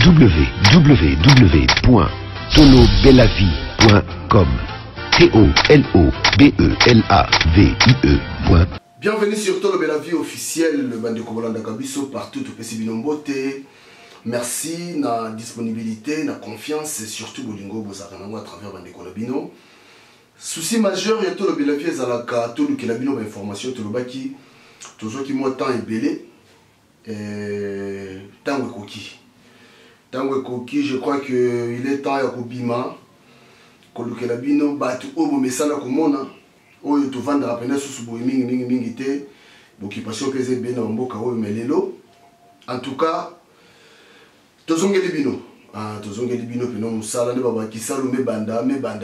www.tolobelavie.com. TOLOBELAVIE. Bienvenue sur Tolo Belavie officiel, le bande Kobolanda Kabiso partout au Pessi Binombote. Merci na disponibilité, na confiance et surtout Bolingo Bozaranango à travers bande Kolabino. Souci majeur, il y a Tolo Belavie Zalaka, Tolo Kelabino information, Tolo Baki, toujours qui moi temps est belé. Tango Koki. Tango Koki, je crois qu'il est temps à Kobima. Tolo Kelabino, Batu Obo Mesala Komona. Oyo to vendre apena sous mingi te bokipation que c'est bien en mboka oyo melelo. En tout cas tozongeli bino peno musala ne baba kisalo me banda.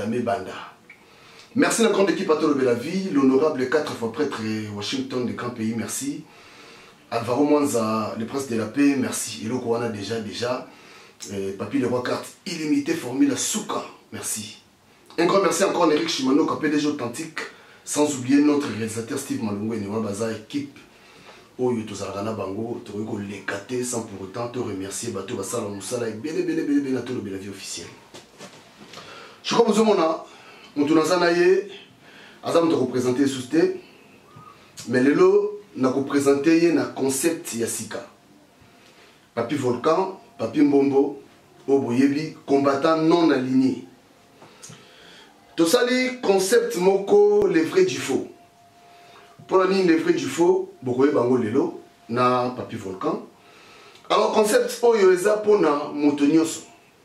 Merci la grande équipe à Tolo Belavie, l'honorable 4 fois prêtre Washington de grand pays, merci. Alvaro Mwanza, le prince de la paix, merci. Et le Kouana déjà Papi le roi carte illimité formule Souka, merci. Un grand merci encore à Eric Shimano, PDG authentique. Sans oublier notre réalisateur Steve Malungu et Newa Baza équipe. Oyo Tozarana Bango, Toriko Lekate, sans pour autant te remercier. Bato Basala Moussala et Bele Tolo Belavie officiel. Je crois que vous avez Moutounazanaye, Azam te représenter sous té. Mais lelo, n'a représenté un concept Yassika. Papi Volcan, Papi Mbombo, Oboyebi, combattant non aligné. Tosali concept moko les vrais du faux. Pour la ligne les vrais du faux, bokoye bango lelo na Papi Volcan. Alors concept oyo eza pona motonyoso.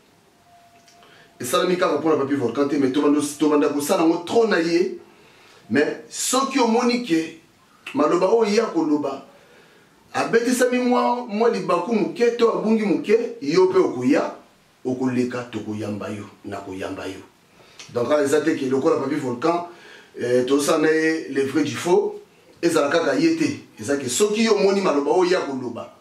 Et ça la mika pour la Papi Volcan te mais tobanda ko sala ngo trop naye. Mais soki omonike maloba oyo ya koloba. Abeti sami moi libaku muke to abungi muke yo pe okuya okoleka tokoyamba yo na koyamba yo. Donc, les athées qui sont le Papi Volcan, tout ça est les vrais du faux, et ça a été. Et ça, ceux qui ont moni maloba, ou ya koloba.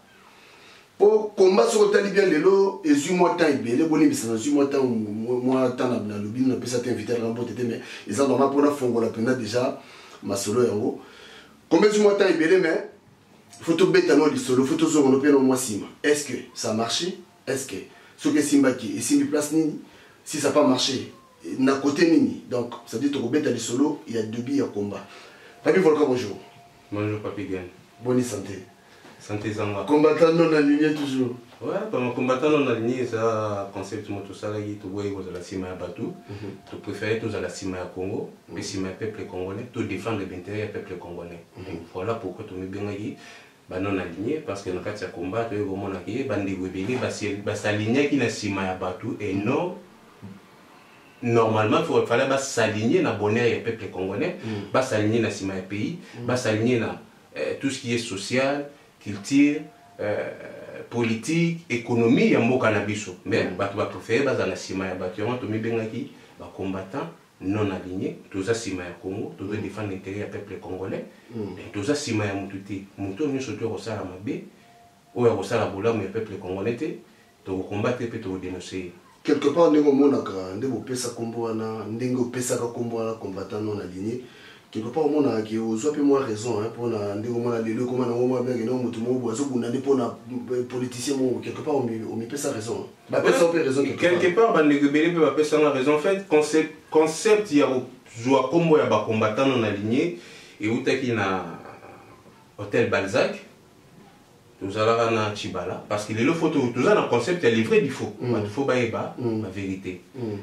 Pour combattre sur le talibien, les lots, et sur moi, temps, les bonnes, c'est sur moi, temps, moi, temps, la lobby, on peut s'inviter à remporter, mais ils ont normalement pour la fongo, la peine déjà, ma solo et en haut. Combien sur moi, temps, mais, photo bête à nous, les solo, photo sur mon opéra, moi, sim. Est-ce que ça a marché? Est-ce que ce que Simba qui est Simbi place Nini, si ça n'a pas marché, na côté Nini, donc ça dit que Robert a des solos, il y a deux billes à combat. Papi Volcan, bonjour. Bonjour Papi Gan. Bonne santé. Santé Zanga. Combattant non aligné toujours. Ouais, comme combattant non aligné, ça concept tout ça là, tu vois, vous avez la cima à Batou, tu préfères tous à la cima à Congo, mais cima à peuple congolais, tu défends l'intérêt du peuple congolais. Voilà pourquoi tu me bien dit. Bah non aligné parce que dans le cas de combat, tu es vraiment aligné, bandi rebelle, bah s'aligner qui n'a cima à Batou et non. Normalement, il fallait s'aligner dans le bonheur du peuple congolais, s'aligner dans le pays, s'aligner dans tout ce qui est social, culture, politique, économie, il y a un cannabis. Mais tu vas préférer dans la cima ya Batou, tu vas bien qui combattant non aligné, tout ça cima ya Congo, tu veux défendre l'intérêt du peuple congolais, tout ça cima ya Moututi, Moutou nous surtout au Sala Mabé, ou au Sala Boula, mais le peuple congolais, tu vas combattre et tu vas dénoncer. Quelque part, nous avons pesa comboana, nous pesa comboana combattant non aligné. Quelque part, on a qui aux autres moins raison pour na nous avons les lieux comme on a bien que nous mutumo boiso pour na pour na politicien quelque part on pesa raison. Bah pesa raison quelque part bah les rebelles peuvent pesa raison en fait concept il y a joie combo ya ba combattant non aligné et où t'es qui na hôtel Balzac. Tout ça là na Chibala parce que les photos tout ça dans le concept est livré du faux il faut baïba la vérité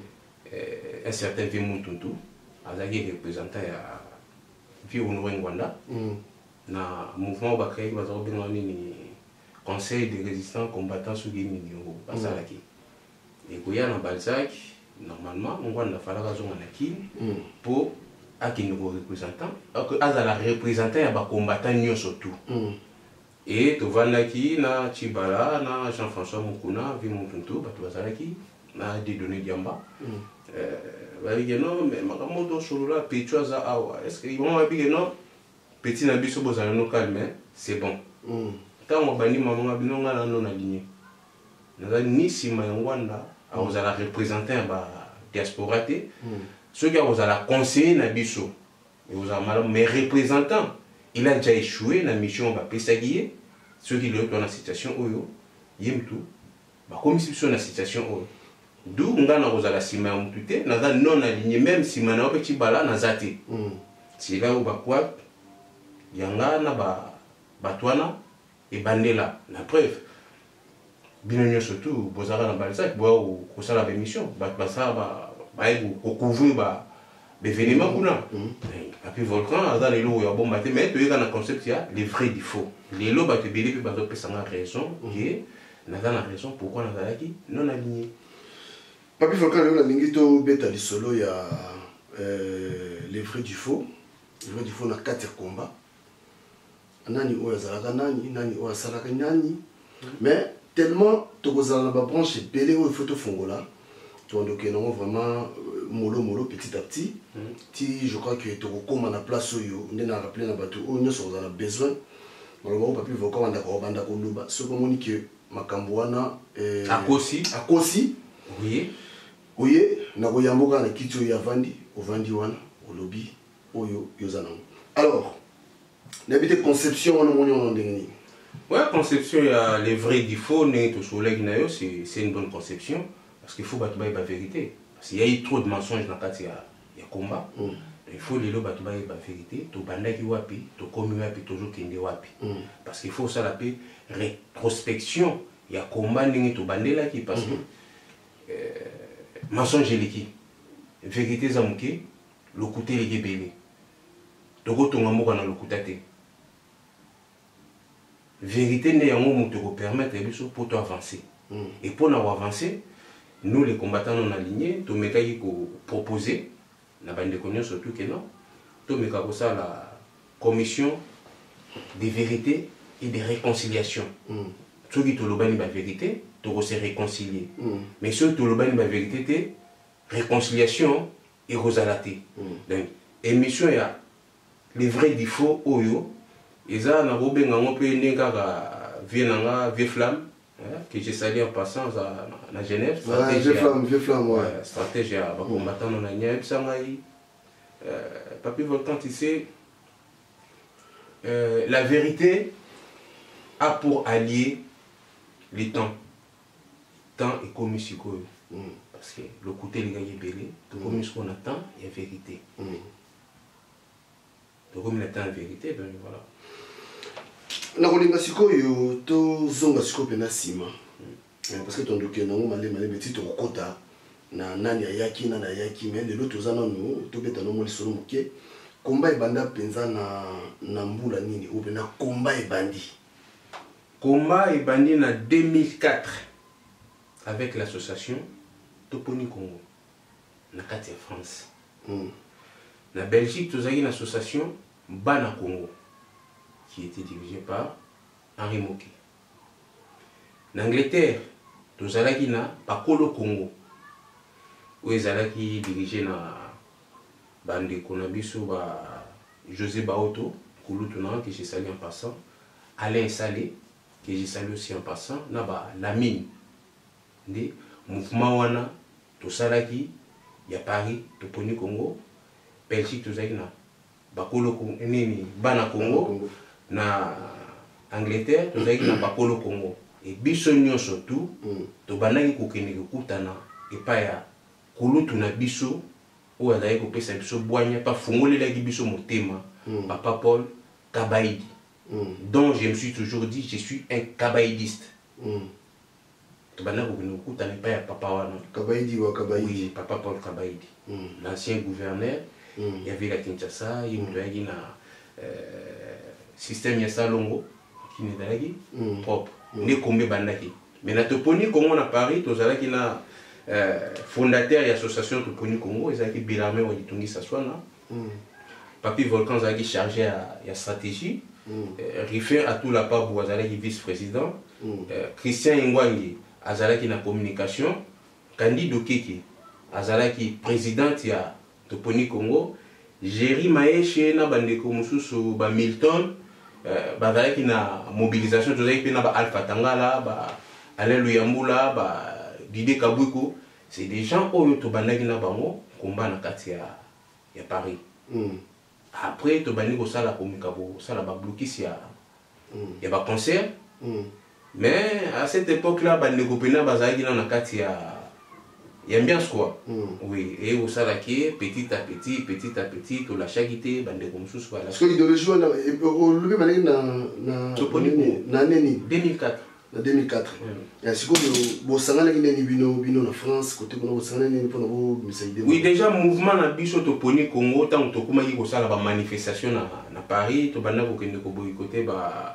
un certain Vimutuntu azaki représentant ya vie au Rwanda na mouvement bakay bazaro bien ni conseil de résistants combattants sous Guinée basalaki et koya na Balzac normalement on va na fala raison na ki pour akino représentant azala représentant ya ba combattant nyo surtout. Et tu vas là qui na Chibala, na Jean-François Moukouna, Vimutuntu, tu vas là qui na des données d'Yamba. Non, mais Makamoto Solola, Pétuaza Awa. Est-ce qu'ils vont m'habiller non? Petit Nabiso Bozano calme, c'est bon. Quand on va dire maman Abino na non aligné. Ni si Mayangwanda, a aux la représenter ba diaspora té. Ceux qui a aux la conseiller Nabiso. Et aux malheureusement mes représentants. Il a déjà échoué dans la mission, on va Pessaguier. Ceux qui le dans la situation, Oyo, Yemtou, bakomisi biso na situation oyo d'où nga na kozala nsima ya motu te naza non aligné même nsima na yo mpe cibala naza te sila oyo bakwa yanga na bato wana ebandela na preuve bino nyonso tu bozalaka na balzak boya kosala bémission bato basala baye kocouvrir bévénement kuna Papi Volcan aza lelo oyo abomba te mais toyeka na concept ya les vrais du faux lelo bato ebele mpe bazopesanga raison ke naza na raison pourquoi nazalaki non aligné. Papi Volcan lelo nalingi tobeta lisolo ya les vrais du faux na kati ya combat nani oyo azalaka nani oyo asalaka nani mais tellement tokozala na babranche ebele oyo faut tofongola toandoke nango vraiment mollo petit à petit ti je crois que tokokoma na place oyo nde na rappelé na bato oyo nyonso kozala besoin maloba oyo Papi Volcan banda koloba soki omoni ke makambo wana akosi oye nakoyamboka na kiti oyo ovandi wana olobi oyo yoza nango alors n'habite conception wana moni wana ndenge nini. Ouais, conception il y a les vrais du faux c'est une bonne conception parce qu'il faut battre la vérité parce qu'il y a eu trop de mensonges dans le cas il y a combat il faut les battre la vérité to bandaki wapi to komi wapi toujours kende wapi parce qu'il faut ça la paix rétrospection il y a combat ndenge to bandela ki parce que mensonge leki vérité za muke le côté les belé toko tonga moka na lokuta te vérité n'est yango moto ko permettre biso pour toi avancer et pour nous avancer nous les combattants non alignés to metaki ko proposer na bande konyo surtout que non to meka ko ça la commission de vérité et de réconciliation ceux qui to lobani ba vérité to se réconcilier mais ceux to lobani ba vérité te réconciliation et rosalate donc émission ya les vrais du faux oyo eza na bobenga ngo pe ndengaka vie flamme que j'ai sali en passant à Genève vie flamme ouais stratégie à combattant na nya sangai Papi Volcan tu sais la vérité a pour allié les temps et comme sikoyo parce que le côté les gars belé tout comme ce qu'on attend il y a vérité comme la vérité donc voilà nakolinga sikoyo tozonga sikoyo pena nsima parce que tondoke nango malema beti tokokota na nani ayaki nani ayaki mais lelo toza nanu tobeta no moli solo moke komba ebanda mpenza na mbula nini ou na komba ebandi na 2004 avec l'association Toponi Congo na kati ya France na Belgique tozaki une association Bana Congo qui était dirigée par Henri Moké. En Angleterre, nous avons na Pakolo Congo, où ils ont dirigé na bande Konabiso José Baoto, Kouloutunan, que j'ai salué en passant, Alain Salé, que j'ai salué aussi en passant, na Lamine, de mouvement wana, tout ça là qui, il y a Paris, Toponi Congo, Belgique, tout ça na Bakolo Congo, Bana Congo. Na Angleterre tozaki na Bakolo Congo et biso nyonso surtout to banaki kokende kokutana epa ya kulutu na biso oyo azali kopesa biso bwanya pa fungolelaki biso motema Papa Paul Kabaïdi dont je me suis toujours dit je suis un kabaïdiste to banaki kokende kokutana epa ya papa wana Kabaïdi wa Kabaïdi oui Papa Paul Kabaïdi l'ancien gouverneur il y avait la Kinshasa il y na système ya salongo qui n'est pas propre ne kombe bandaki mais na Toponi Congo na Paris tozalaki na fondateur de l'association Toponi Congo ezalaki Bilamé wa ditungi saswana Papi Volcan azalaki chargé à stratégie Riffer à tout la part pour azalaki vice-président Christian Ngwangi azalaki na communication Kandi Dokeke azalaki président ya Toponi Congo Jerry Maeshe na bandeko mususu ba Milton bazalaki na mobilisation tozalaki pe na ba Alpha Tangala ba Alain Luyambula ba Dide Kabwiko c'est des gens oyo to bandaki na bango combat na kati ya Paris après to bandi ko sala komika bo sala ba blocus ya ba concert Mais à cette époque-là, les copains bazaki dans la carte, il y a ambiance quoi. Oui, et au salaki, petit à petit, tout la chagité, bande comme ça. Parce que l'idéologie, on a le na 2004. En 2004. C'est quoi le France, côté oui, déjà, le mouvement na biso to poni Congo, tant que tu as ça la manifestation na Paris, tu as boycotter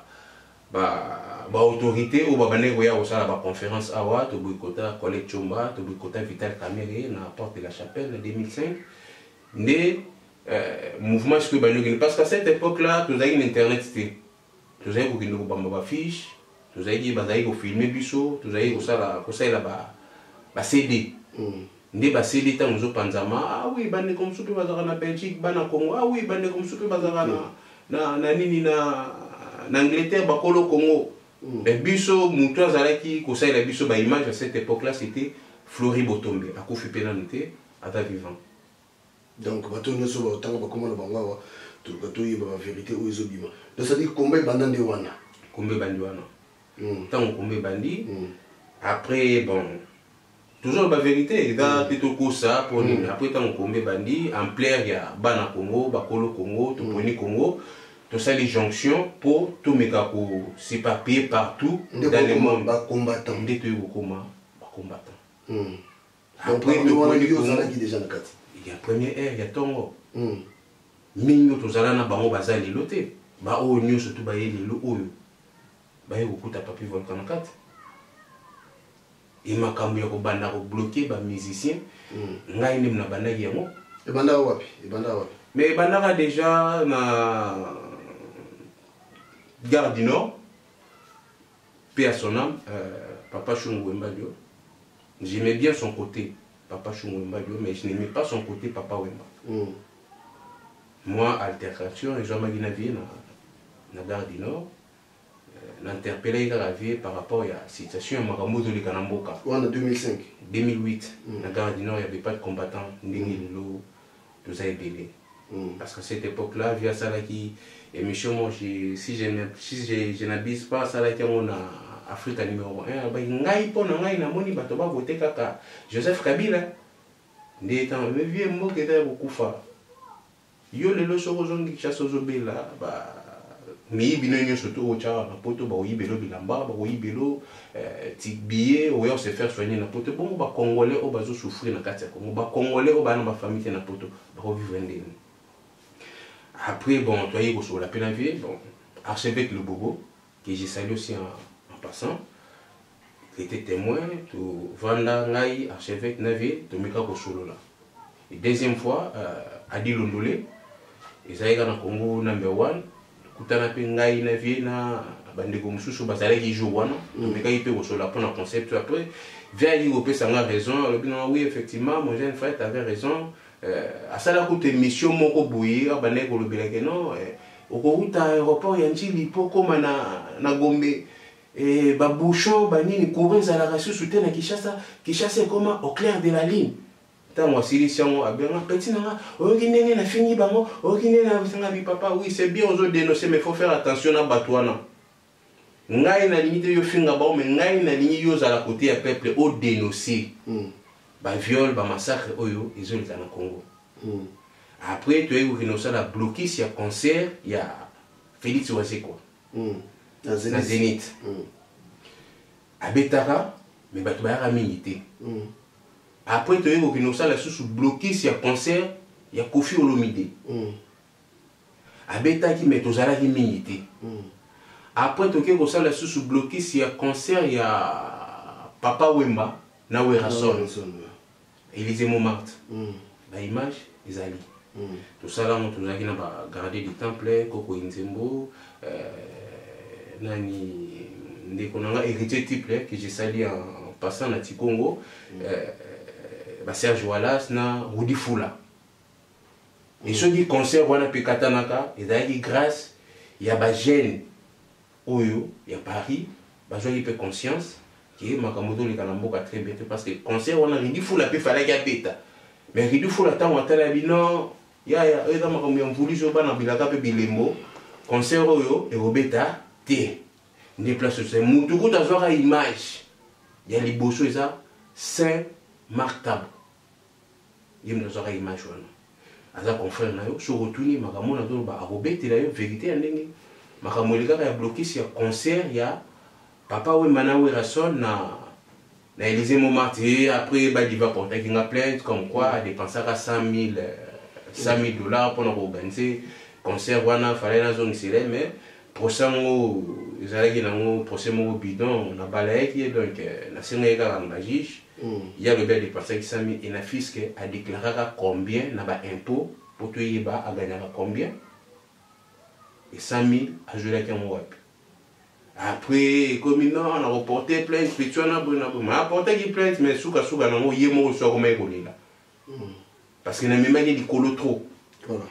autorité ou la conférence awa, tu boycotter Colette Chomba, tu boycotter Vital Kamerhe na porte de la Chapelle en 2005. Mais mouvement parce qu'à cette époque-là, tu as une internet, tu as une fiche. Tu as dit que filmer biso, tu as dit que ça la CD. Ndé ba CD ta nous panzama. Ah oui, bande comme soupe bazara na Belgique, bana Congo. Ah oui, bande comme soupe bazara na nini na Angleterre, ba kolo Congo. Mais biso muto azalaki ko ça la biso ba image à cette époque-là, c'était Flori Botombe, a Kofi Penanité, à ta vivant. Donc bato nous so ba tanga ba comment ba ngwa to bato yi ba vérité o ezobima. Donc ça dit combien bandande wana. Combien bandi wana. Tant qu'on bandi, après, bon, toujours la vérité, dans tout ça, pour après, tant qu'on bandi, en plaire, il y a Bana Congo, Bakolo Congo, Toponi Congo, tout ça, les jonctions pour tout Megako, c'est papier partout dans le monde. Combattant. Dès que vous combattant. Après, il y a première ère, il y a Tongo. Minyo, tout ça, na bango bazali loté. Ba o nyo surtout ba yeli lo oyo. Bah écoute à Papi Volcan 4 et ma cambié au banda au bloqué ba musicien ngai nem na banda yango e banda wapi mais banda déjà na Gare du Nord paix à son âme Papa Chungu Mbadio. J'aimais bien son côté Papa Chungu Mbadio, mais je n'aimais pas son côté Papa Wemba. Moi altercation et Jean Magina vie na Gare du Nord. L'interpellé la vie par rapport à la situation de Maramoto de Kanamboka. En 2005. 2008, dans la Gare du Nord, il n'y avait pas de combattants, tout ça est belé. Parce qu'à cette époque-là, via ça, émission, moi, si je n'abuse pas, ça, on a Afrique numéro 1, il y a voté kaka Joseph Kabila. Des temps, mais vieux mot qui était beaucoup fort. Yo le loso zongi chasse aux obéla, bah. Mais il surtout au tchar, na poto ba oyibelo bilamba, ba oyibelo tikbiye, oyo se faire soigner na poto. Bon ba congolais o bazo souffrir na kati ya Congo, ba congolais o ba na ba famille na poto, ba vivre ndeni. Après bon, toi y sur la pénavie, bon, archevêque le Bobo, que j'ai salué aussi en passant, qui était témoin, tout Vanda Ngai, archevêque Navé, to Mika Kosolo là. Et deuxième fois, Adi Londolé, ils avaient dans Congo #1. Kutana pe ngai na vie na bandeko mususu bazala ki jour wana mais quand il peut sur la pour un concept après vient il opé ça a raison oui effectivement mon jeune frère avait raison à ça la coûte mission moko boye bandeko le belake non au route aéroport ya njili poko na Gombe et ba bouchon banini courir à la race soutien na Kinshasa comment au clair de la ligne. Tant si on a bien petit na originel na fini bango originel na sanga bi papa oui c'est bien aux dénoncer mais faut faire attention à batouana ngai na limite yo finga ba mais ngai na ligne yo za la côté ya peuple au dénoncer ba viol ba massacre oyo ezolita na Congo. Après tu es où innocent la bloqué si y a concert il y a Félix Wazekwa na Zénith à Betara mais batu ba ya minité. Après, tu as eu sous bloqué si y a concert, il y a Kofi Olomide. Abeta qui met aux alades minité. Après, tu as eu sous bloqué si y a concert, il y a Papa Wemba, Nawe Rasson. Élysée Montmartre. La image, les alliés. Tout ça là, on a gardé du temple, Koko Inzembo, Nani, héritier type que j'ai sali en passant à Tikongo. Serge Wallace na Rudi Fula. Et ceux qui conservent wana pekatanaka, et d'ailleurs grâce il y a ba jeune oyo, il y a Paris, ba joie peu conscience qui est makamoto le kanamboka très bien parce que conserve wana Rudi Fula pe fala ya beta. Mais Rudi Fula tant watala bino ya eza makamu ya mvuli zo bana bilaka pe bilembo conserve oyo et robeta té. Des places c'est mutuku tazwaka image. Il y a les bosso ça Saint Marc Tab. Il me tazwaka image wana. Aza confrère na yo so retourner makambo na do ba arobete la yo vérité ndenge. Makambo le gars ya bloqué sur concert ya papa we manawe rason na Élysée Montmartre après bah il va porter une plainte comme quoi dépenser à 100 000 $ pour organiser concert wana fallait na zone sile mais procès ngo ezalaki nango procès mo bidon na balaiki donc na senga ka na juge il y a le bel dépenser 100 000 et na fisc a déclaré combien na ba impôt pour tout yeba a gagner combien et 100 000 a joué avec un web. Après, comme non, on a reporté plainte, puis on a reporté plainte, mais souka non, il y a mon sort comme là. Parce qu'il n'a même pas dit colo trop. Voilà.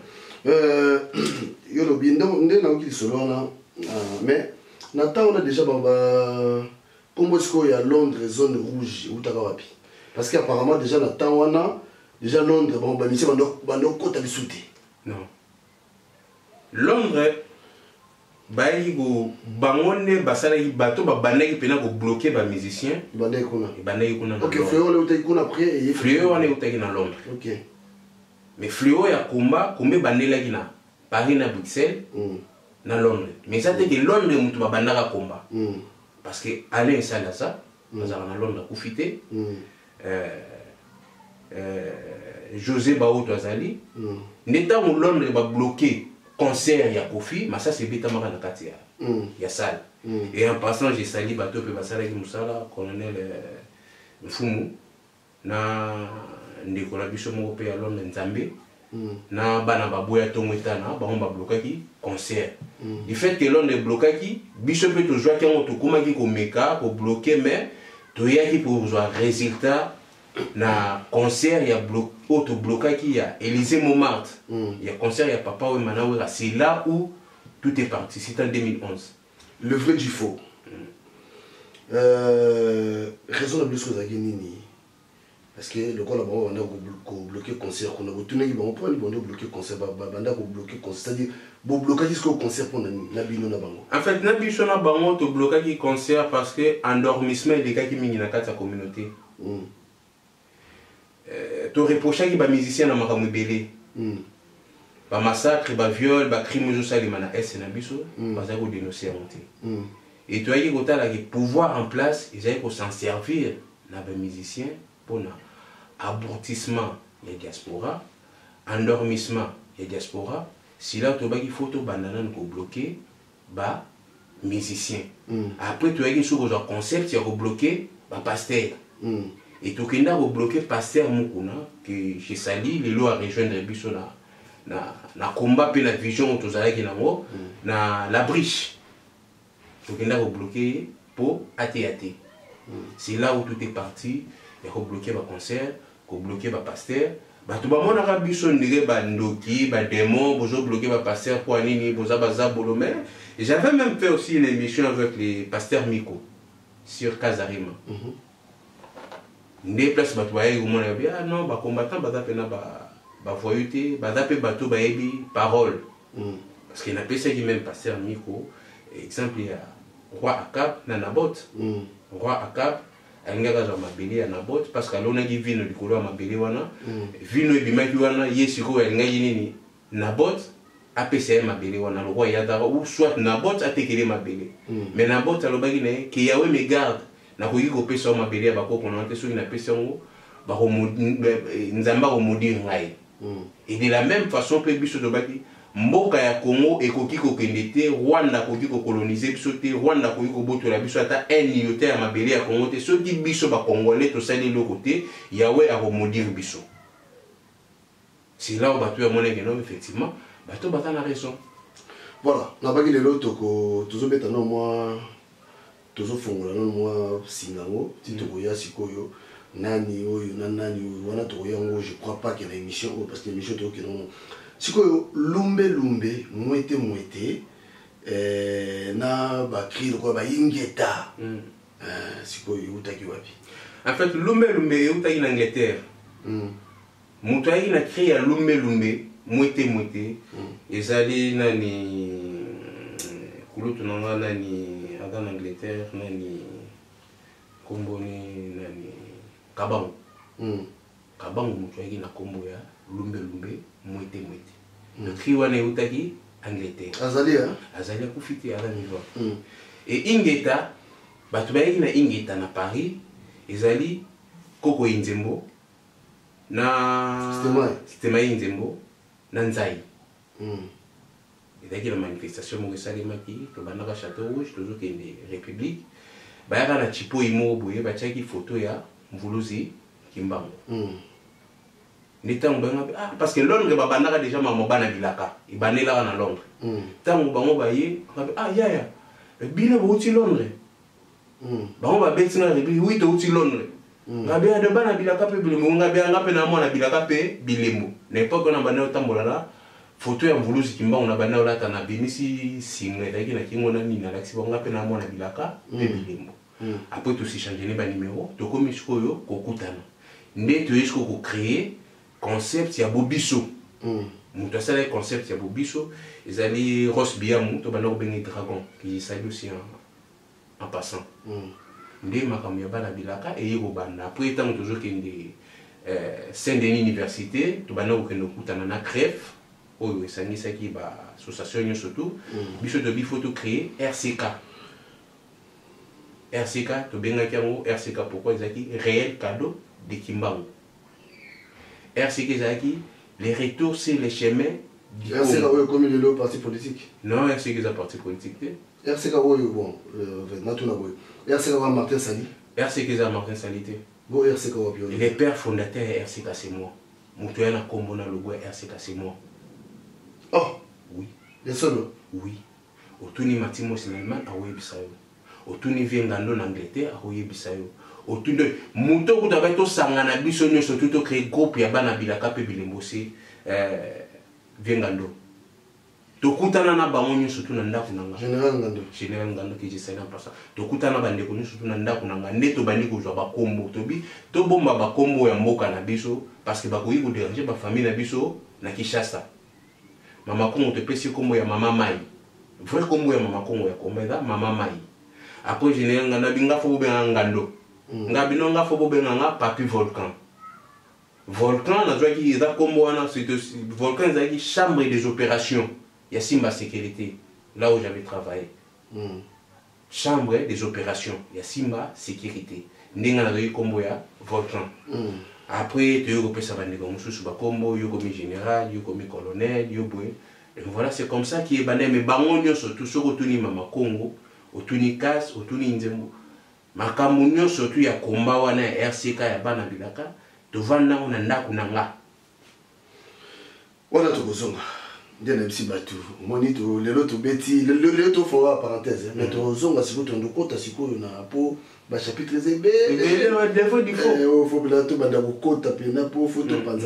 Il y a le bien, on a selon là, mais Nathan on a déjà comment est-ce qu'il y a Londres zone rouge ou Takawapi. Parce qu'apparemment déjà Nathan on a déjà Londres bon bah monsieur bando côté bisouté. Non. Londres bayi go bangonne basala yi bato ba banaki pena go bloquer ba musicien banaki kuna OK Fléau le utai kuna après et Fléau on est utai na Londres. OK mais Fléau ya komba bandela ki na Paris na Bruxelles na Londres mais ça te que Londres mutu ba bandaka komba parce que Alain Salasa bazala na Londres kufite José Baoto azali neta mu Londres ba bloquer concert ya Kofi, mais ça c'est bêta mara na katia. Ya salle. Et en passant j'ai sali bateau pe basala ki musala colonel Mfumu na ndeko la biso moko pe ya Londres Nzambe na bana baboya tongwetana ba on ba bloquer concert. Du fait que Londres bloquaki biso pe to joa ki on to kuma ki ko meka ko bloquer mais to yaki pour jouer résultat na concert ya bloc auto blocaki ya Élysée Montmartre il y a concert ya papa we manawe c'est là où tout est parti c'était en 2011 le vrai du faux raison la plus que ça nini parce que le quoi là on a bloqué concert qu'on a retourné ils vont pas bloquer concert banda ko bloquer concert c'est-à-dire bo blocage jusqu'au concert pour na bino na bango en fait na biso na bango to blocaki concert parce que endormissement des gars qui mingi na kata communauté to reprocher ki ba musicien na makambo belé ba massacre ba viol ba crime zo salima na S na biso baza ko dénoncer monté et to ayi kota la ki pouvoir en place ils allaient ko s'en servir na ba musicien pour na abortissement ya diaspora endormissement ya diaspora si là to ba ki photo bandana ko bloquer ba musicien après to ayi sur un concept ya ko bloquer ba pasteur et tout qui n'a pas bloqué pasteur Mukuna que chez Sali les lois à rejoindre biso na combat pe la vision tous avec qui na la briche tout qui n'a pas bloqué pour athée c'est là où tout est parti il a bloqué ba concert ko bloqué ba pasteur ba tout ba mona biso ndire ba ndoki ba démon bozo bloqué ba pasteur pour anini boza baza bolomé et j'avais même fait aussi une émission avec les pasteurs Miko sur Kazarima des places batoye au monde bien non ba combattant ba pena ba voyouté ba pe bateau ba yebi parole parce qu'il n'a pas ça qui même pasteur Miko exemple il y a roi Akab na Nabot roi Akab alingaka za mabeli ya Nabot parce que alona ki vino likolo ya mabeli wana vino ebimaki wana yesiko alingaki nini Nabot apesa mabeli wana le roi yada ou soit Nabot atekele mabeli mais Nabot alobaki ne que Yahweh me garde na koyi ko pesa mabeli ya bakoko na te so ina pesa ngo ba ko nzamba ko modi ngai et de la même façon pe biso do baki mboka ya Congo ekoki ko kendete Rwanda koki ko coloniser biso te Rwanda koki ko botola biso ata yote ya mabeli ya Congo te so ki biso ba congolais to sali le côté Yahweh a ko modir biso c'est là où bato ya mona que non effectivement bato bata na raison voilà na baki le loto ko tozo beta no moi tozo fongola no moi singango ti to ya sikoyo nani oyo na nani oyo wana to yango je crois pas qu'il y a une émission parce que l'émission to que non sikoyo lumbe mwete na ba cri ko ba ingeta sikoyo utaki wapi en fait lumbe utaki na Angleterre mutu ayi na cri ya lumbe mwete ezali nani kulutu nanga nani en Angleterre, nani Komboni, nani Kabang. Kabang, mutuagi na Kombo ya Lumbe Lumbe, Mwete Mwete. Le Kriwane Utagi, Angleterre. Azalia Koufiti, Aranivor. Et Ingeta, Batubaï na Ingeta na Paris, Ezali Koko Inzembo, na Stemai Inzembo, Nanzai. Et la manifestation Mourisalimaki, le Banara Château Rouge, toujours qu'il y a une république. Bayara na Chipo Imo Bouye, Bachaki photo ya Mvuluzi Kimbango. N'étant parce que Londres, Banara déjà maman bana bilaka, il banait là en Londres. Tant que Bango Baye, ah ya, Bina Bouti Londres. Bango va bêter dans la république, oui, tu es Londres. Rabia de bana bilaka pe bilemo, Rabia ngape na mwana bilaka pe bilemo. N'importe quoi na bana otambolala. Photo ya Mvuluzi Kimbango na bana olata na bimisi single taki na kingo na nina laksi bonga pe na mwana bilaka pe bilembo. Après tout si changer les numéro, to komi sikoyo kokutana. Nde to esko ko créer concept ya bobiso. Muto sala concept ya bobiso, ezali Ross Biamu to bana obengi dragon qui salue aussi en passant. Nde makamya bana bilaka et yego bana. Après tant toujours kende Saint-Denis université, to bana okendo kutana na crève. Oui, ça n'est pas qui va association surtout. Biso de photo créer RCK. RCK, to benga kiango RCK pourquoi ils réel cadeau de Kimbango. RCK zaki les retours sur les chemins du RCK oui comme le parti politique. Non, RCK est un parti politique. RCK oui bon, natuna oui. RCK va Martin Sali. RCK est Martin Sali. Go RCK va bio. Les pères fondateurs RCK c'est moi. Mutoya na kombo na logo RCK c'est moi. Oh oui. Les seuls. Oui. Otuni Matimo Sinalman a oué bisayo. Otuni Viengando en Angleterre a oué bisayo. Otuni Muto Kutabe to sangana biso nyoso tout créer groupe ya bana bilaka pe bilembosi Viengando. Tokutana na bango nyoso tout na ndaku nanga. Général Ngando qui j'essaie d'en passer. Tokutana bande ko nyoso tout na ndaku nanga neto bandi ko zwa ba kombo tobi to bomba ba kombo ya mboka na biso parce que ba ko yiko déranger ba famille na biso na Kinshasa. Mama Kongo te pesi kombo ya Mama Mai. Vrai kombo ya Mama Kongo ya komeda Mama Mai. Après général ngana binga fo benga Ngando. Ngabino nga fo benga nga Papi Volcan. Volcan na zwa ki da kombo wana c'est Volcan zaki chambre des opérations. Ya Simba sécurité là où j'avais travaillé. Chambre des opérations. Ya Simba sécurité. Ndenga na zwa kombo ya Volcan. Après, tu as repris ça, tu as combo, tu as général, tu as colonel, et voilà, c'est comme ça qu'il est bané. Mais bangonio surtout, sur Otuni Mama Congo, Otuni Kas, Otuni Nzembo. Makamunio surtout, il y a combat, wana RCK, ya bana bilaka, tu vas na on a nakunanga. Voilà tout besoin. Bien un petit bateau. Monito, les autres bêtis, les autres font parenthèse. Mais tu as zonga si vous t'en compte, si vous na po. Chapitre zébé des fois du faux faut bientôt badabu kota pena po photo panza.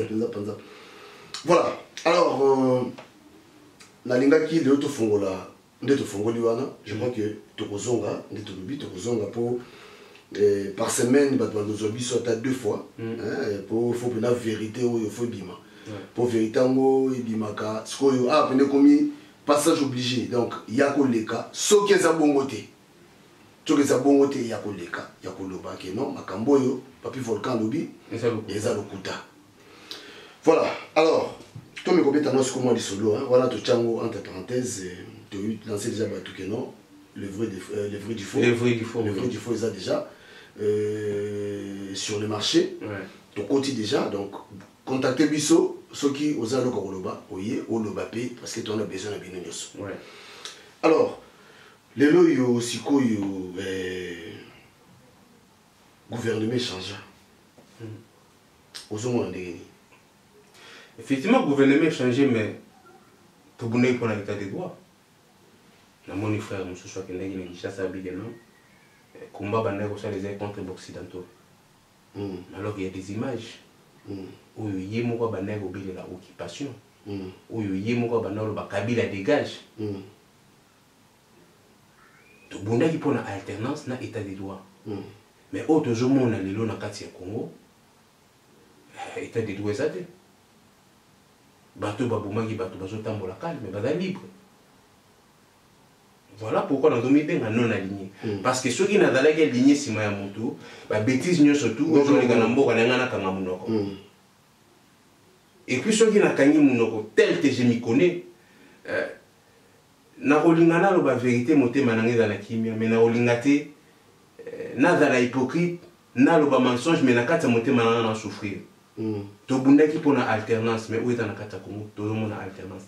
Voilà alors nalinga ki le to fongola ndeto fongoli wana je crois que tokozonga ndeto lobi tokozonga pour par semaine batando zobi soit à 2 fois pour faut la vérité ou il faut bima pour vérité ngo ibimaka skoyo ah pene komi passage obligé donc yako leka soki za bongote. Tu as bon côté, il y a koleka, il y a koloba qui non, makamboyo, Papi Volcan lobby, et ça lokuta. Voilà. Alors, toi me comptes annonce comment les solo, voilà tout chango entre parenthèses, tu as lancé déjà tout que non, le vrai du faux. Le vrai du faux. Le vrai du faux, ils ont déjà sur le marché. Ton côté déjà, donc contactez Bisso, ceux qui osent aller au koloba, oye, au lobapé, parce que tu en as besoin de bien. Alors. Les lois aussi gouvernement change. Effectivement, le gouvernement a changé, mais tout le monde pour l'état des droits. Mon frère, M. Chouakeneg, il a chassé à Bigano. Combat les contre les occidentaux. Alors qu'il y a des images où il y a l'occupation, où il y a Kabila dégage. Bunda qui prend alternance na état des droits. Mais autre jour on a les lois na Katia Congo. État des droits ça dit. Bateau babouma qui bateau bateau tambola calme mais bada libre. Voilà pourquoi nous avons bien non aligné. Parce que ceux qui n'ont pas aligné si ma moto, bah bêtises nous surtout, ils ont les ganambo kananga kangamunoko. Et puis ceux qui n'ont kangi munoko tel que je m'y connais, na rolingana lo ba vérité moté manangé dans la kimia, mais na rolingate na dans la hypocrite, na lo ba mensonge, mais na kata moté manangé na souffrir. To bundaki pour na alternance, mais où est na kata Congo, tout le monde a alternance.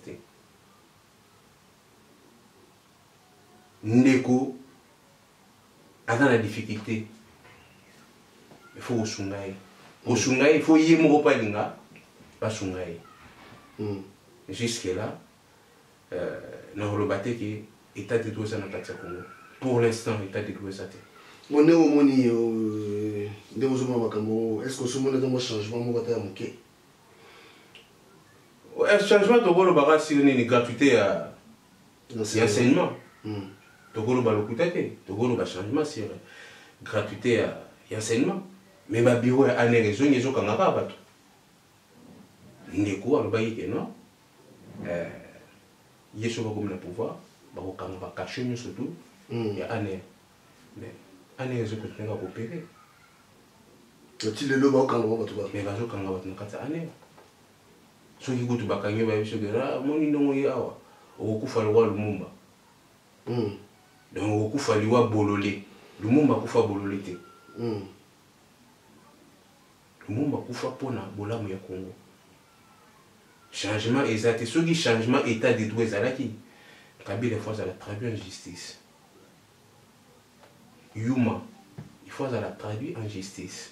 Ndeko a dans la difficulté, il faut osungai. Osungai, il faut y mo pas linga, pas sungai. Jusque là, nous le battons que l'état de droit n'a pas de Congo. Pour l'instant, l'état de droit ça. On est au moni de Ousmane. Est-ce que ce monde est un changement un changement de rôle baga si on est une gratuité à l'enseignement. Togolo balokutake, togolo ba changement sur gratuité à l'enseignement. Mais ma bureau a une raison, ils ont quand même pas battu. Ndeko aloba yike non. Yeso ba comme le pouvoir, ba ko quand ba cacher nous surtout. Il y a année. Mais année raison que tu n'as pas coopérer. Tu le loba quand on va tout ba. Mais ba zo quand ba tu n'as année. So ki go tu ba kanyo ba biso gera moni ndongo ye awa. Okufa le roi Lumumba. Donc okufa liwa bololé. Lumumba kufa bololé te. Lumumba kufa pona bolamu ya Congo. Changement exact. Ce qui changement état de droit ezalaki. Kabila fois à la traduire en justice. Yuma, il faut la traduire en justice.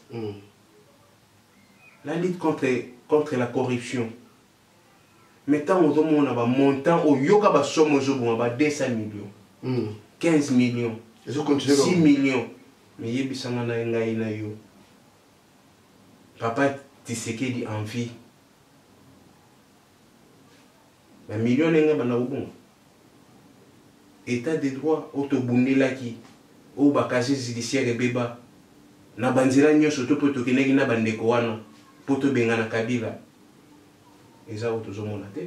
La lutte contre la corruption. Maintenant, on a un montant au yoga ba somme au 200 millions. 15 millions. 6 millions. Mais il y a yo. Papa Tshisekedi en vie. Un million n'est pas bon. État de droit, autobundé là qui. Ou bakasi judiciaire et beba. Na banzira nyo surtout pour tokenegi na bandeko wana. Pour to benga na Kabila. Eza autozomona te.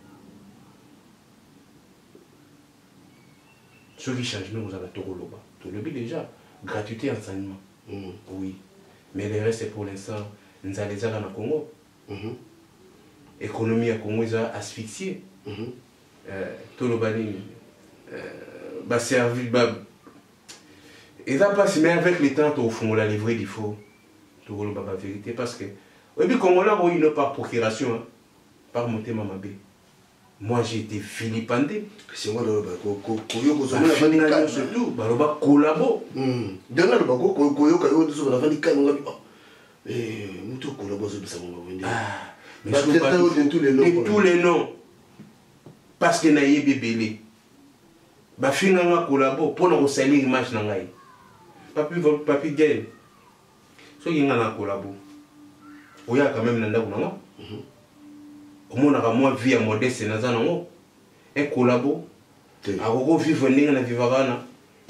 Ce qui change, nous avons Togoloba. Tout le but déjà, gratuité enseignement. Oui. Mais le reste, pour l'instant, nous allons les avoir dans le Congo. L'économie à Congo est asphyxiée. Tout le bani va servir. Et ça passe, mais avec le temps, au fond, on l'a livré du faux. Togoloba, la vérité. Parce que, et puis, comme on l'a eu par procuration, par monter Mamabé. Moi j'ai été filipendé. C'est moi le surtout, baloba collabo. Dernier le bago koyo kayo de sur la fin du cas on a eh muto collabo ça ça on va vendre. Mais de tous les noms. Parce que na yebé belé. Ba finga nga collabo pour nous salir image na ngai. Papi gain. So yinga na collabo. Oya quand même nanda kuna. On a moins vie à modeste et nazanango. Un collabo. A roko vivre n'inga na vivagana.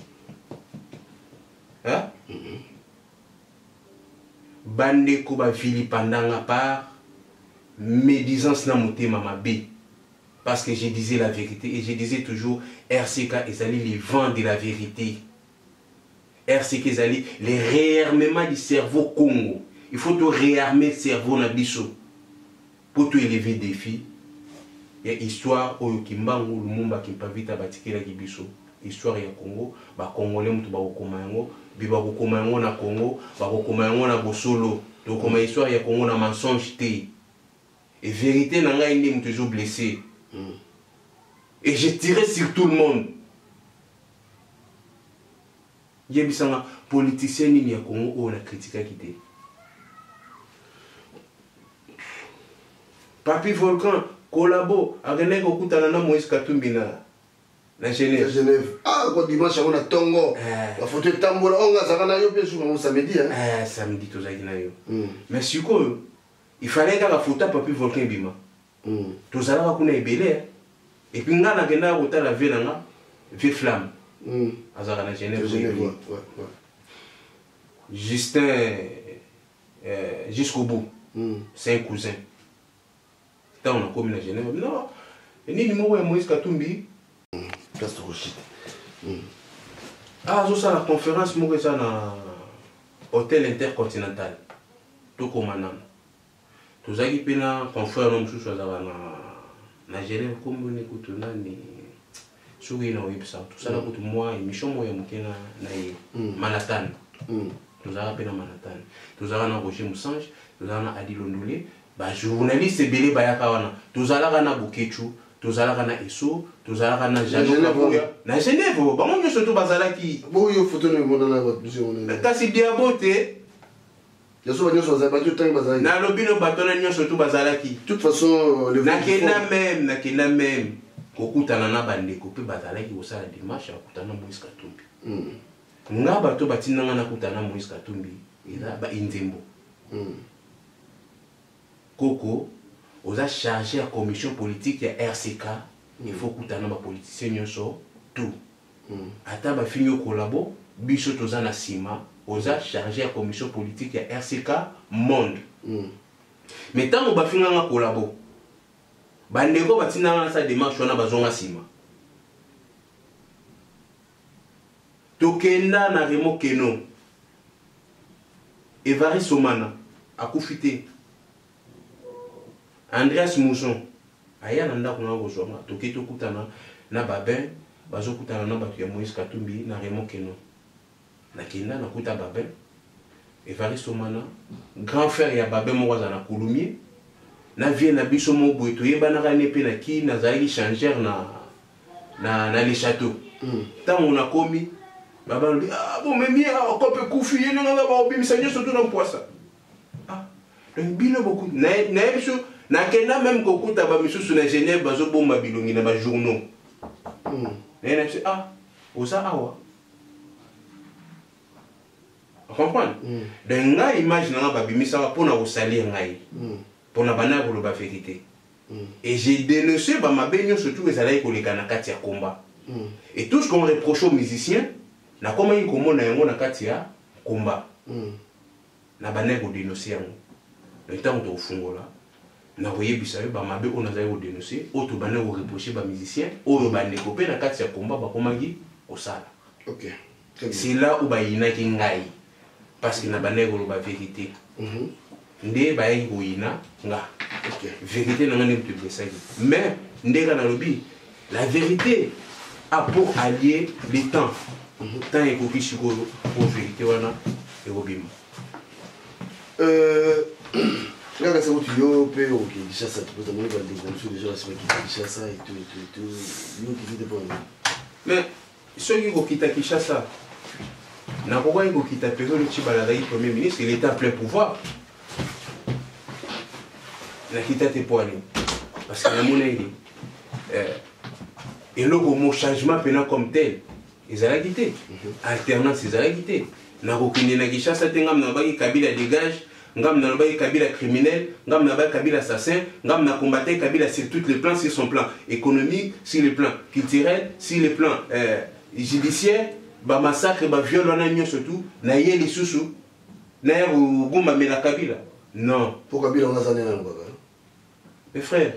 Hein? Bande ko ba fili pendant part médisance na motema mabe. Parce que je disais la vérité et je disais toujours RCK ezali les vents de la vérité. RCK ezali les réarmements du cerveau Congo. Il faut tout réarmer le cerveau na biso. Pour tout élever des défis, il y a histoire au Kimbangu, le Mumba qui pas vite à bâtir la Gibiso. Histoire il y a Congo, bah Congolais mutu ba kokomango, biba kokomango na Congo, ba kokomango na Bosolo. Donc comme histoire il y a Congo na mensonge té. Et vérité n'a pas été toujours blessé. Et j'ai tiré sur tout le monde. Il y a des politiciens ni ya Congo où on a critiqué qui était. Papi Volcan, collabo, avec Okutana Moïse Katumbi na Genève. Ah, quand dimanche, on a Tongo. La photo de Tambola, on a Savana Yopé sur samedi. Samedi, tout ça. Mais sur quoi, il fallait que la photo Papi Volcan Bima. Tout ça, on a ébélé. Et puis, on a gagné la vie flamme. À Genève. Justin, jusqu'au bout. C'est un cousin. On a commis la Genève. Non, et ni numéro Moïse Katumbi. Place de Rochite. Ah, ça la conférence, moi, ça na hôtel intercontinental. Tout comme un an. Tout ça qui peut na confrère l'homme sous ça na Genève comme on écoute ni souris na website. Tout ça là pour moi émission moi yamukena na Manhattan. Tout ça rappelle na Manhattan. Tout ça na Roger Moussange, tout ça na Adi Londolé. Bah journaliste belé bayaka wana. Tout ça là na Bukechu. Tozalaka na Eso, tozalaka na Genève. Na Genève, bango nyo surtout bazalaki. Bo yo photo ne mona na vision ne. Kasi diabote. Yaso banyo so bazalaki tout temps bazalaki. Na lobino batona nyo surtout bazalaki. De toute façon le na kena même kokutana na bandeko pe bazalaki osala dimanche akutana Moïse Katumbi. Nga bato batinanga na kutana Moïse Katumbi eza ba Inzembo. Koko aux a chargé la commission politique de RCK, il faut que les politiciens soient tout. Attends, il finir collabo, biso toza na sima, aux a chargé la commission politique de RCK monde. Mais tant que finir na collabo, bandeko batina na sa démarche wana bazonga sima. Tokenda na Remo Keno, Evari Somana, akufite. Andreas Mousson, aya nanda kuna kozoma, toketo kutana na Babin, bazo kutana na batu ya Moïse Katumbi na Remo Keno. Na kenda na kuta Babin, Evariste Omana, grand frère ya Babin mwaza na Kouloumier, na vie na biso mo boy to yeba na rane pe na ki na zali changer na les châteaux. Tant on a commis, Babin lui ah bon mais mi a kope kufi yeno nga ba obimisa nyo surtout na poisa. Ah, donc bino beaucoup na biso na kenda même kokuta ba misusu na Genève bazo bomba bilongi na ba journaux. Na c'est ah, osa awa. Vous comprenez? Donc nga imagine na ba bimisa pour na osalir ngai. Pour na bana ko ba vérité. Et j'ai dénoncé ba mabenyo surtout les alai ko leka na kati ya combat. Et tout ce qu'on reproche aux musiciens na koma yi komona yango na kati ya combat. Na bana ko dénoncer yango. Le temps de fungola na voyé bisayo ba mabe on a zayo dénoncer auto bana ko reprocher ba musicien o ba nekopé na kati ya combat ba komangi osala. OK. C'est là où ba yina ki ngai parce que na bana ko ba vérité. Ndé ba yi ko yina nga. OK. Vérité na ngani mtu besa. Mais ndé kana lobi la vérité a pour allier les temps. Tant et koki shikolo pour vérité wana et obima. Là, c'est où tu es au Kinshasa, tu peux t'amener dans des conditions déjà la semaine qui Kinshasa et tout. Nous qui vivons pas. Mais ceux qui vont quitter Kinshasa, n'a pas eu quitter Pérou, Chibaladaï, Premier ministre, il est en plein pouvoir. Il a quitté tes poids. Parce que la monnaie, et le mot changement pénal comme tel, ils ont quitté. Alternance, ils ont quitté. N'a pas eu Kinshasa, Kabila dégage. Ngam na loba Kabila criminel, ngam na ba Kabila assassin, ngam na combattre Kabila sur tous les plans, sur son plan économique, sur le plan culturel, sur le plan judiciaire, ba massacre, ba viol wana nyo surtout, na yé les sousou, na yé gumba mena Kabila. Non. Pour Kabila on a zané na ngaba. Mes frères.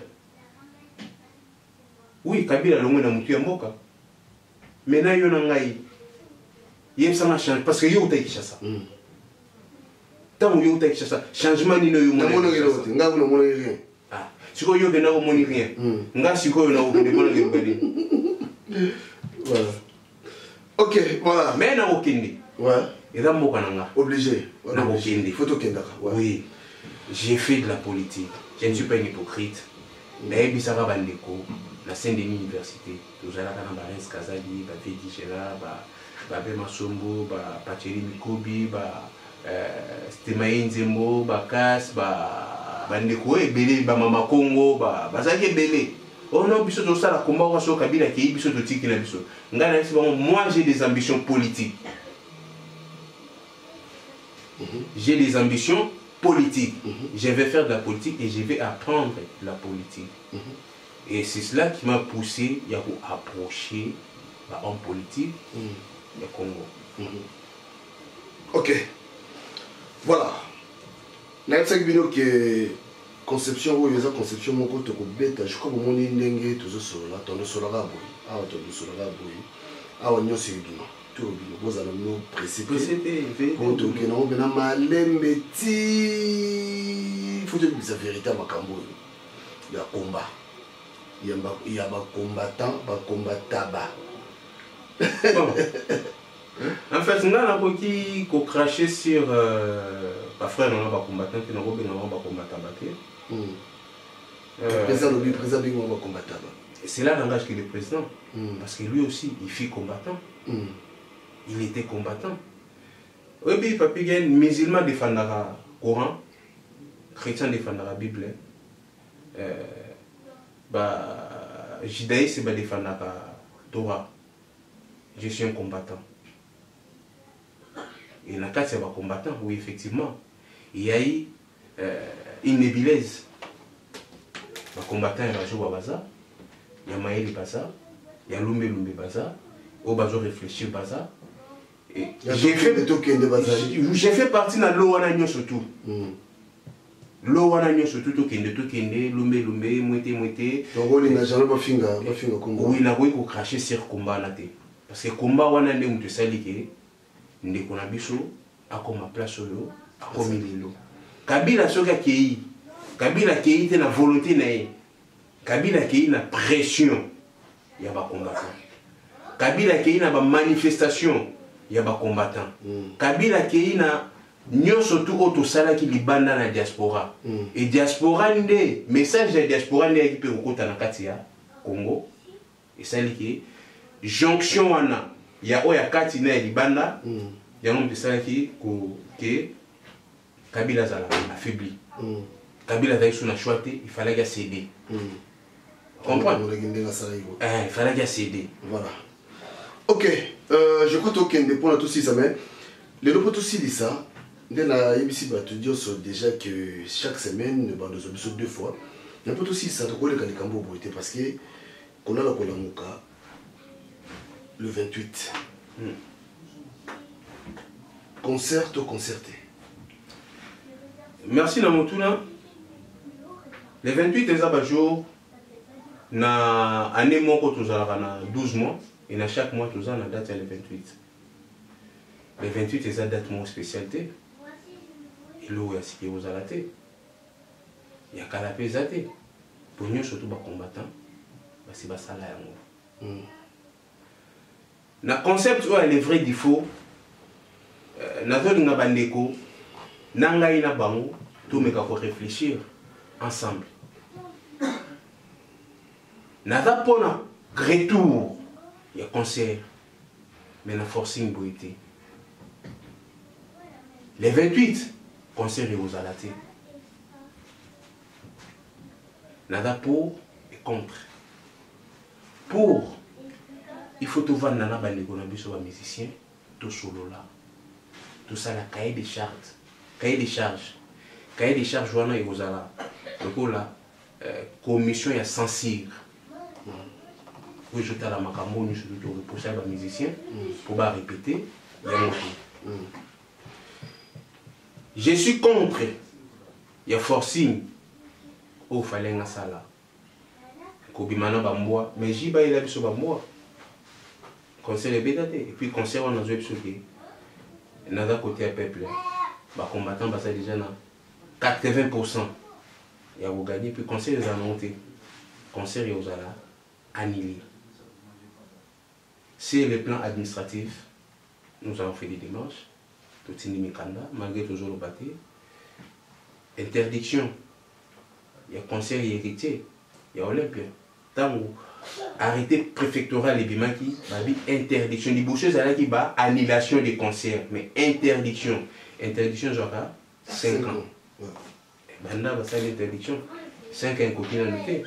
Oui, Kabila l'ongwe na mutu ya mboka. Mena yo na ngai. Yé ça na change parce que yo uta Kinshasa. Tant que vous avez ça, changement ni no rien. Ah, si vous avez rien, nga si vous avez voilà. OK, voilà. Mais na okende. Ouais. Et là mo kananga. Obligé. Na okende. Photo kendaka. Oui. J'ai fait de la politique. Je ne suis pas un hypocrite. Mais bisaka bandeko na Saint-Denis Université. Tozala kana ba Rens Kazali, ba Vedi Gela, ba Bema Sombo, ba Pacheli Mikobi, ba Stemaï Nzembo, Bakas, Bandeko, Belé, Mama Congo, Bazaki Belé. Oh non, biso to sala combat wa so Kabila ki biso to tiki na biso. Ngana si bon, moi j'ai des ambitions politiques. J'ai des ambitions politiques. Je vais faire de la politique et je vais apprendre la politique. Et c'est cela qui m'a poussé à approcher l'homme politique du Congo. OK. Voilà. Na yatsa kibino ke conception ou yeza conception moko to ko beta je crois que mon ndenge to zo sola to no sola boy. Ah to no sola boy. awa nyonso ebima to ebima bozala no précipité Pour toke nango mpena malembe ti faut tobimisa vérité ya makambo oyo ya komba ya bacombattant bacombataba. En fait, nous avons craché sur ma frère, on a combattant, qui n'a pas combattant. C'est là l'engagement qu'il est président. Parce que lui aussi, il fut combattant. Il était combattant. Oui, puis papi, musulman défendra le Coran, chrétien défendra la Bible, judaïsme défendra la Torah. Je suis un combattant. Et dans le cas de combattant, oui, effectivement, il y a eu une nébuleuse. Les combattants, il y a joué à Baza, il y a Maël Baza, il y a Lumbe Baza, il y a réfléchir Baza. J'ai fait partie de l'Owanagno surtout. L'Owanagno surtout, Lumbe, Mouete. Donc, il n'a jamais pas fait un combat. Oui, il a craché sur le combat. Parce que le combat, on a dit que c'est ndeko na biso akoma place oyo akomi lelo Kabila soka kei Kabila kei te na volonté na ye Kabila kei na pression ya ba combattant Kabila kei na ba manifestation ya ba combattant Kabila kei na nyonso tu oto sala ki libanda na diaspora et diaspora nde message ya diaspora nde ki pe kokota na kati ya Congo et sali ki jonction wana ya oya kati na libanda ya nombre de ça qui que Kabila zala affaibli Kabila zala sous na choité il fallait qu'il céder comprendre il fallait qu'il céder voilà ok je crois que tu pour tout ça mais les deux tout ça na ABC Batudio sont déjà que chaque semaine nous bandons deux fois mais pour tout ça to koleka likambo boité parce que qu'on a la kolamuka le 28 concert ou concerté. Merci Namotuna. Le 28 des jours, na année mon ko tozala 12 mois et na chaque mois tozala na date le 28. Le 28 c'est la date mon spécialité. Et l'eau ya siki ozalate. Ya kala pesate. Pour nous surtout ba combattant, ba si ba sala yango. Na concept ou les vrais défauts nazoli nga bandeko nangai na bango to meka ko réfléchir ensemble naza pona retour ya concert mais na forcing boité les 28 concert et aux alaté naza pour et contre pour il faut tout vendre na bandeko na biso ba musicien to solo là tout ça la cahier des charges wana ekozala lokola commission ya censure pour jeter la makambo ni sur le repousser ba musicien pour ba répéter ya moto je suis contre ya forcing au fallait nga sala ko bimana ba mboa mais jiba ila biso ba mboa concert est bédaté et puis concert on a joué sur qui nada côté à peuple bah combattant bah ça déjà na 80% il y a gagné puis concert les a monté concert aux ala annulé c'est le plan administratif nous avons fait des démarches tout ini mikanda malgré toujours le bâti interdiction il y a concert héritier il y a Olympia tango arrêté préfectoral et bimaki babi interdiction di boucheuse là qui ba annulation des concerts mais interdiction genre 5 ans banda ba ça l'interdiction 5 ans copine à noter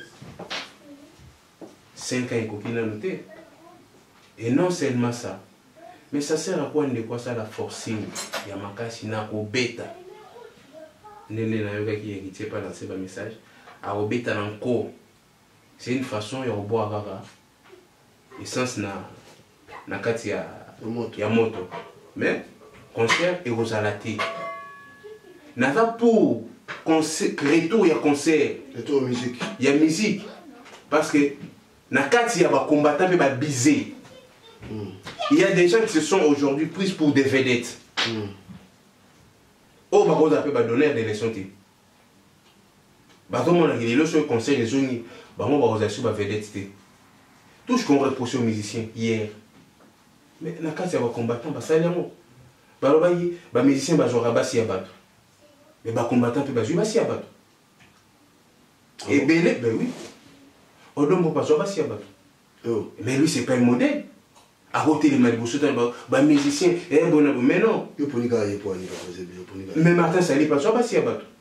5 ans copine à noter et non seulement ça mais ça sert à quoi de quoi ça la forcing ya makasi na ko beta nene na yoga qui héritier pas lancer ba message à obeta encore. C'est une façon de boire gaga essence na kati ya moto mais concert et aux alatés nava pour concert retour ya concert retour musique ya musique parce que na kati ya ba combattant ba biser Il y a des gens qui se sont aujourd'hui pris pour des vedettes. Oh, bah, on appelle donneur d'élection. Bah, tout le monde a dit, le conseil des jeunes, bah, moi, bah, on a vedette. Tout ce qu'on reproche aux musiciens hier. Mais dans le cas, il y a des combattants, bah, ça y est, bah, les musiciens, bah, j'aurai bassi à battre. Mais les combattants, bah, je vais bassi à battre. Et Bélé, ben oui. On ne peut pas bassi à battre. Mais lui, c'est pas un modèle. À côté, les maliboussous, les musiciens, mais non. Mais Martin, ça n'est pas bassi à battre.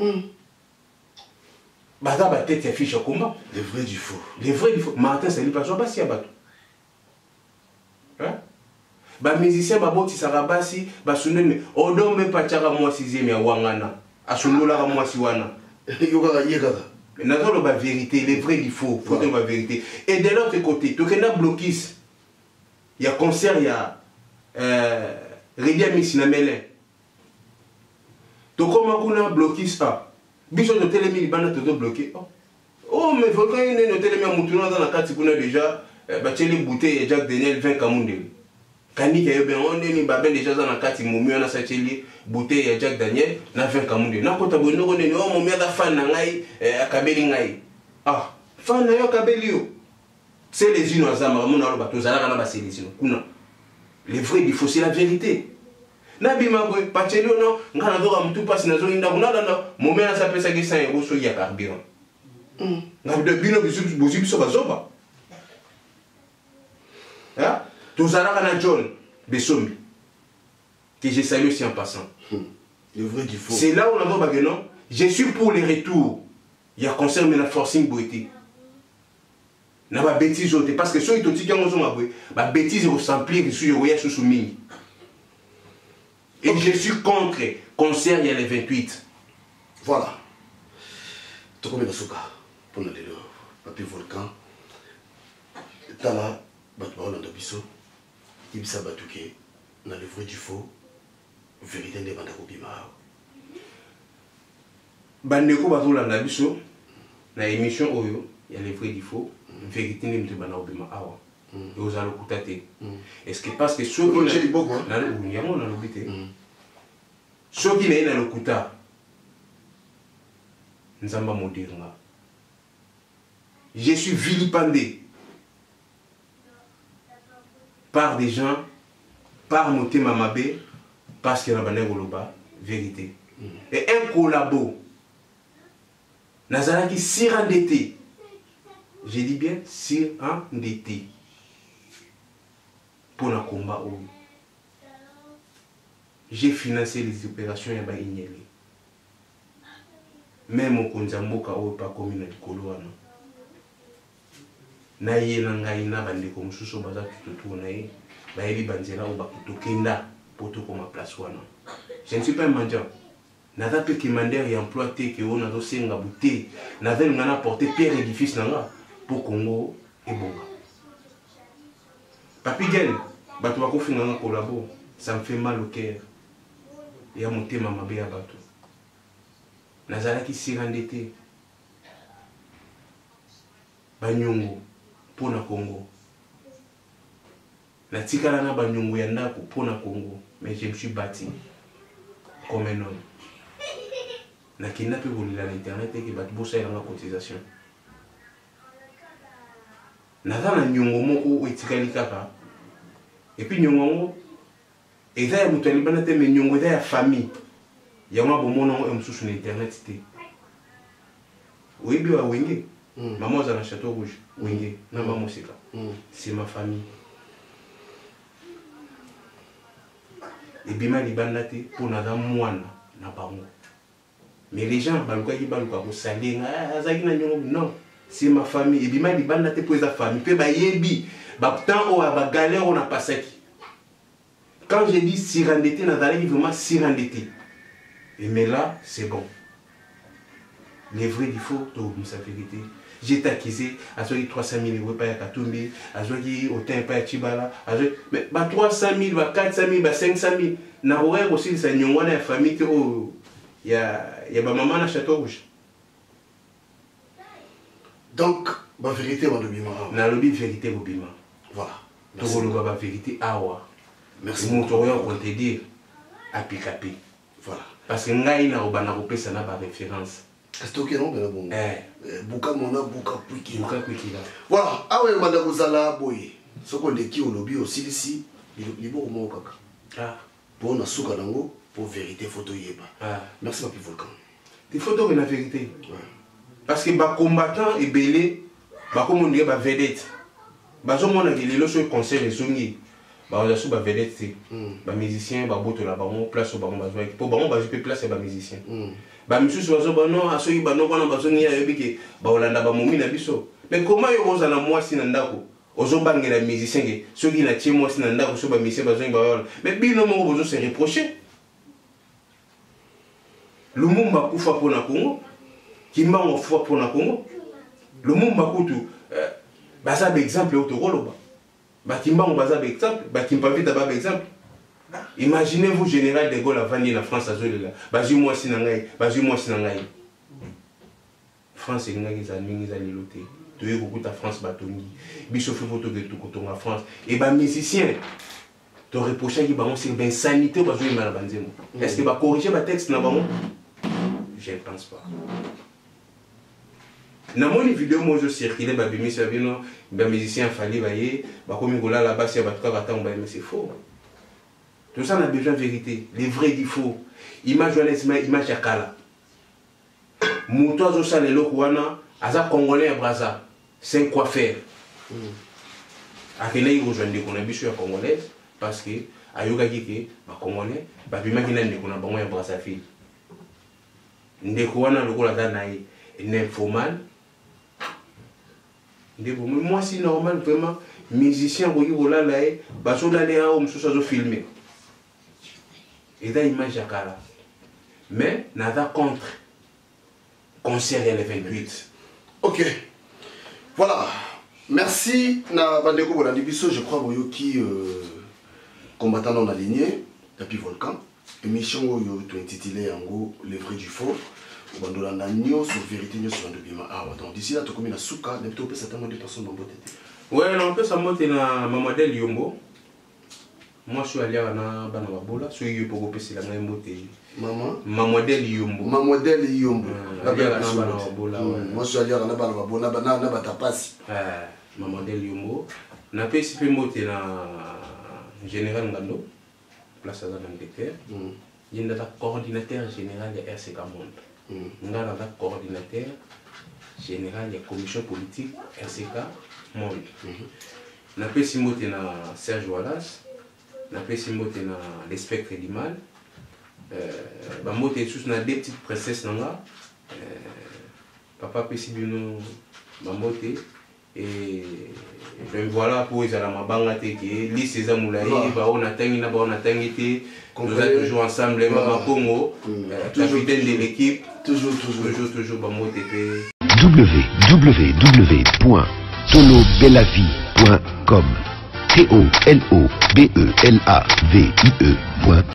Bah, dans la tête, il y a fiche au combat. Les vrais du faux. Les vrais du faux. Martin, ça n'est pas bassi à battre. Hein? Bah, musicien, bah, bon, si ça rabassi, bah, sonne, mais on ne même pas tchara moi 6e ya wangana. À son dollar, moi si wana. Mais nous la vérité, les vrais du faux. Faut la vérité. Et de l'autre côté, tu as blocus. Il y a concert, il y a Redia Missinamele. Tu as blocus ça. Bicho de télémi, il a tout bloqué. Oh, mais Volcan, il est télémi à Moutouna dans la carte, il a déjà battu les bouteilles et Jack Daniel 20 Kamoundé. Kandi qui a eu bien, on est déjà dans la carte, il m'a mis en acheté les bouteilles et Jack Daniel, na 20 Kamoundé. Na kota bonne, on est, oh, mon mère, la fan, n'aïe, à Kabeli n'aïe. Ah, fan, n'aïe, Kabeli. C'est les unes à mon arbre, tous à la rana, c'est les unes. Les vrais, il faut, c'est la vérité. Nabima boy, pachelo no, ngana doga mtu pasi na zongi ndaku nada no, momena sa pesa ki 100 € so ya carburant. Ngabi de bino bisu biso bazoba. Hein? Tozala kana John Besombi. Que je salue aussi en passant. Le vrai du faux. C'est là où on a dit non, je suis pour les retours. Il y a concert mais la forcing boité. Na ba bêtise ote parce que so itoti kango zo mabwe, ba bêtise au s'amplir sur yoya sous mingi. Et je suis contre concert il y a les 28. Voilà. Tu connais le souka pour le papier volcan. Tala, batouba dans biso. Ibisa batouke. Na le vrai du faux. Vérité de bandako bima. Bandeko batola na biso. Na émission oyo, il y a les vrais du faux. Vérité de bandako bima awa. Et aux allocutés. Est-ce que parce que ceux qui j'ai dit beaucoup, hein? Ceux qui n'ont pas le kuta, Nzamba Modirnga. Je suis vilipendé par des gens, par Moté Mamabé, parce que Rabané Goloba, vérité. Et un collabo, Nazara qui surendetté. J'ai dit bien surendetté. Pour le combat. J'ai financé les opérations à Baïnieli. Même au Konzamboka ou pas commune de Koloana. Naïe Nangaïna, Bande comme Sousso Baza, tu te tournes, Baïli Banzela ou Bakuto Kenda, pour tout comme ma place. Je ne suis pas un mendiant. Nada pe commander et employé que on a dossier en bouté. Nada nous a apporté pierre édifice pour Congo et Bonga. Papi Gen, Batou Bakofi Nanga collabo, ça me fait mal au cœur. Et à monter ma mabé à Batou. Nazala qui s'est endetté. Banyongo pour na Congo. Na tikala na Banyongo yandako pour na Congo. Mais je me suis bâti comme un homme. Na kidnappé pour l'internet et qui bat bossa et la cotisation. Nazala nyongo moko etikali kaka. Et puis nyongo et ça, il y a une famille. Il y a un sur internet. Oui, bien, oui. Maman, j'ai un château rouge. Oui, c'est ma famille. Et bien, il y a un pour nada moine. Mais les gens, non, c'est ma famille. Et bien, il y a un pour la famille. Puis, il y a un galère, on a passé. Quand j'ai dit surendetté, Nazaré vraiment surendetté. Mais là, c'est bon. Les vrais du faux, tu as sa vérité. J'ai été accusé, à ce qui 300 000 euros par Katumbi, à ce qui au temps par Chibala, mais 300 000, 400 000, 500 000. N'a aussi ça n'y a famille que il y a ma maman à Château Rouge. Donc, la vérité, on a le bima. La vérité, au bima. Voilà. tokoloba ba vérité awa. Merci. Mon tour on te dire apikapi. Voilà. Parce que ngai na obana kopesa na ba référence. Est-ce que non ben bon. Buka mona buka puki. Buka puki là. Voilà, awe manda kozala boye. Soko ndeki olobi aussi ici, libo mo kaka. Ah. Pour na suka nango pour vérité photo yeba. Ah. Merci papi Volcan. Des photos de la vérité. Parce que les combattants et belé, comme on dit, les vedettes. Bazo mon a dit le concert les songi. Bah on a sous ba vedette, ba musicien, ba boto la ba on place au ba on bazo pour ba on bazo peut placer ba musicien. Ba monsieur bazo ba non aso yi ba non ba bazo ngi ya yebiki ba olanda ba momi na biso. Mais comment yo boza na moi si na ndako? Ozo bangela musicien ke soki na tie moi si na ndako so ba musicien bazo ngi ba wala. Mais bino mo bozo se reprocher. Lumumba kufa pona Congo, Kimbango kufa pona Congo. Lumumba kutu baza exemple autogoloba. Ba Kimbango baza exemple, ba Kimpavita ba exemple. Imaginez-vous général de Gaulle avant la France à Zolela. Bazu moi sinangai, bazu moi sinangai. France ngai za mingi za liloté. Toye kokuta France batongi. Biso fait photo de tout kotonga France et ba musicien te reprocher qui ba on c'est ben sanité bazu yi mala banzemo. Est-ce que ba corriger ba texte na ba mo? Je ne pense pas. Dans mon vidéo, moi je circulais, les musiciens fallait bailler, comme là-bas, mais c'est faux. Tout ça, on a besoin de vérité. Les vrais du faux. Image image à Kala. Moutois au salé Wana, Aza Congolais à Braza, c'est quoi faire. Akena ils rejoignent des conabis à Congolaise parce que Ayoga Gike, Congolais, Bimagina ne connaît pas à Brazzaville. Ndeko wana lokola danaï nymphoman ndeko moi si normal vraiment musicien boyi rolala e baso dale a om so zo filmer et da image à kala mais nada contre concert le 28. OK. Voilà. Merci na bandeko bolandi biso je crois boyo qui combattant dans la lignée Papi Volcan. Émission où tu intitulé en gros les vrais du faux ou bandola na nyo sur vérité nyo sur ndobima awa donc d'ici là tu comme na suka ne peut pas certainement des personnes dans beauté. Ouais non peut ça monter na Mamadel Yombo. Moi je suis allé à na bana babola so yo pour pesi la mbote. Mamadel Yombo. Mamadel Yombo. La bana babola. Moi je suis allé à na bana babola na batapasi. Mamadel Yombo. Na pesi pe mbote na général Ngando. Place à l'Angleterre. Il y a un coordinateur général de RCK Monde. Il y a un coordinateur général de la commission politique RCK Monde. On a fait Simote na Serge Wallace. On a fait Simote na les spectres du mal. On a fait des petites princesses. Papa Pessibino Mamote. Et voilà pour les Alamabanga Teke, Lise Zamoulaï, on a tanguité, nous sommes toujours ensemble, Maman Congo, capitaine de l'équipe, toujours, Bamo TP. www.tolobelavie.com